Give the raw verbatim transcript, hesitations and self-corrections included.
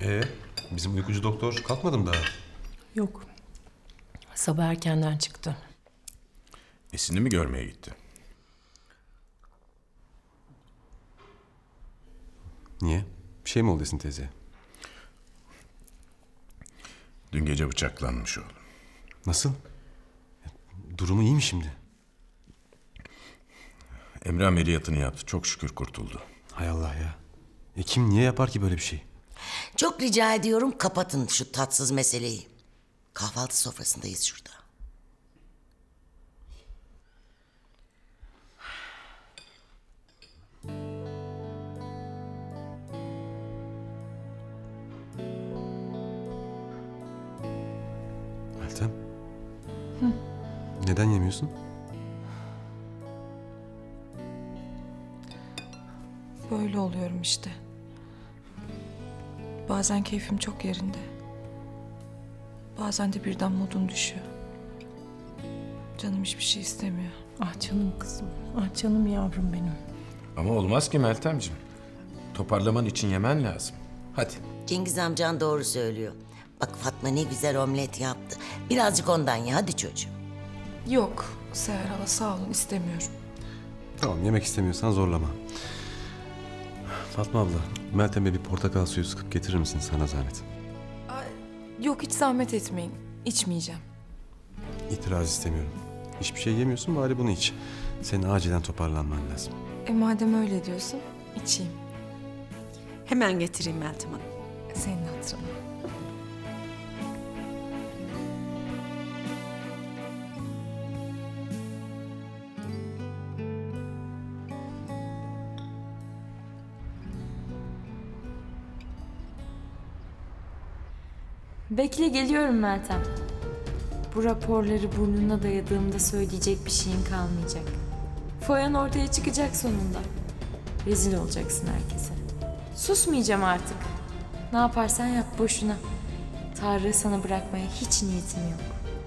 Ee, bizim uykucu doktor kalkmadı mı daha? Yok. Sabah erkenden çıktı. Esin'i mi görmeye gitti? Niye? Bir şey mi oldu Esin teyze? Dün gece bıçaklanmış oğlum. Nasıl? Durumu iyi mi şimdi? Emre ameliyatını yaptı. Çok şükür kurtuldu. Hay Allah ya. E kim niye yapar ki böyle bir şey? Çok rica ediyorum kapatın şu tatsız meseleyi. Kahvaltı sofrasındayız şurada. Meltem. Hı. Neden yemiyorsun? Böyle oluyorum işte. Bazen keyfim çok yerinde. Bazen de birden modum düşüyor. Canım hiçbir şey istemiyor. Ah canım kızım. Ah canım yavrum benim. Ama olmaz ki Meltemciğim. Toparlaman için yemen lazım. Hadi. Cengiz amcan doğru söylüyor. Bak Fatma ne güzel omlet yaptı. Birazcık ondan ya hadi çocuğum. Yok Seher hala sağ olun istemiyorum. Tamam, yemek istemiyorsan zorlama. Fatma abla, Meltem'e bir portakal suyu sıkıp getirir misin, sana zahmet? Yok hiç zahmet etmeyin. İçmeyeceğim. İtiraz istemiyorum. Hiçbir şey yemiyorsun, bari bunu iç. Senin acilen toparlanman lazım. E madem öyle diyorsun içeyim. Hemen getireyim Meltem Hanım. Senin hatırına. Bekle geliyorum Meltem. Bu raporları burnuna dayadığımda söyleyecek bir şeyin kalmayacak. Foyan ortaya çıkacak sonunda. Rezil olacaksın herkese. Susmayacağım artık. Ne yaparsan yap boşuna. Tarık'ı sana bırakmaya hiç niyetim yok.